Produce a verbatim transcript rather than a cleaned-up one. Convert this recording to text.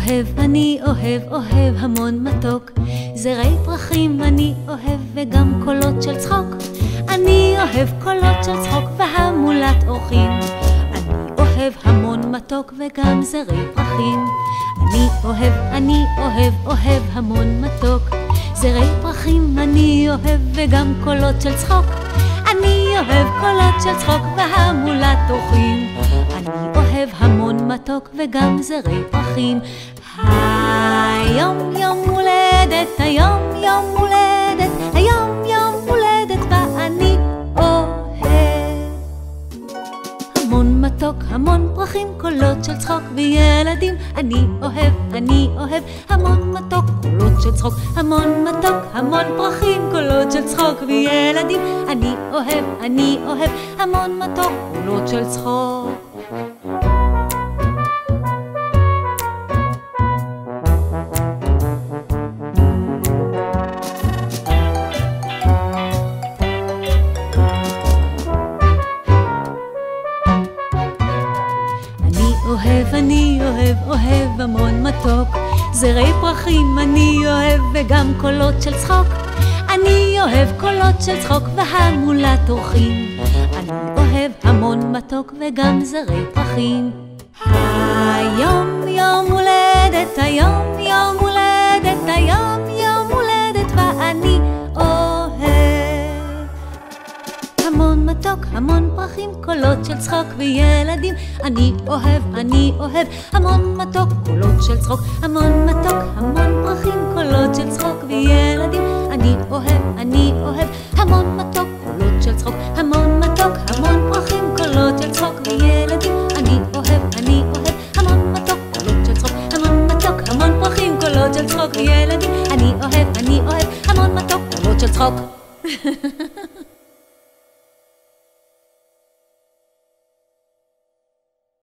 אוהב, אני אוהב, אוהב המון מתוק, זרי פרחים אני אוהב וגם קולות של צחוק. אני אוהב קולות של צחוק והמולת אורחים. אני אוהב המון מתוק וגם זרי פרחים. אני אוהב, אני אוהב, אוהב המון מתוק, זרי פרחים אני אוהב וגם קולות של צחוק. אני אוהב קולות של צחוק והמולת אורחים. אני אוהב המון מתוק וגם זרי פרחים. היום יום הולדת, היום יום הולדת, היום יום הולדת ואני אוהב המון מתוק, המון פרחים, קולות של צחוק וילדים. אני אוהב, אני אוהב המון מתוק, קולות של צחוק, המון מתוק, המון פרחים, קולות של צחוק וילדים. אני אוהב, אני אוהב המון מתוק, קולות של צחוק. אוהב, אני אוהב, אוהב המון מתוק, זרי פרחים אני אוהב וגם קולות של צחוק. אני אוהב קולות של צחוק והמולת אורחים. אני אוהב המון מתוק וגם זרי פרחים. היום יום הולדת, היום יום הולדת, היום יום הולדת ואני אוהב המון מתוק, המון פרחים, קולות של צחוק וילדים. אני אוהב, אני אוהב המון מתוק, קולות של צחוק, המון מתוק, המון פרחים, קולות של צחוק וילדים. אני אוהב, אני אוהב המון מתוק, קולות של צחוק, המון מתוק, המון פרחים, קולות של צחוק וילדים. אני אוהב, אני אוהב המון מתוק, קולות של צחוק, המון מתוק, המון פרחים, קולות של צחוק וילדים. אני אוהב, אני אוהב המון מתוק, קולות של צחוק.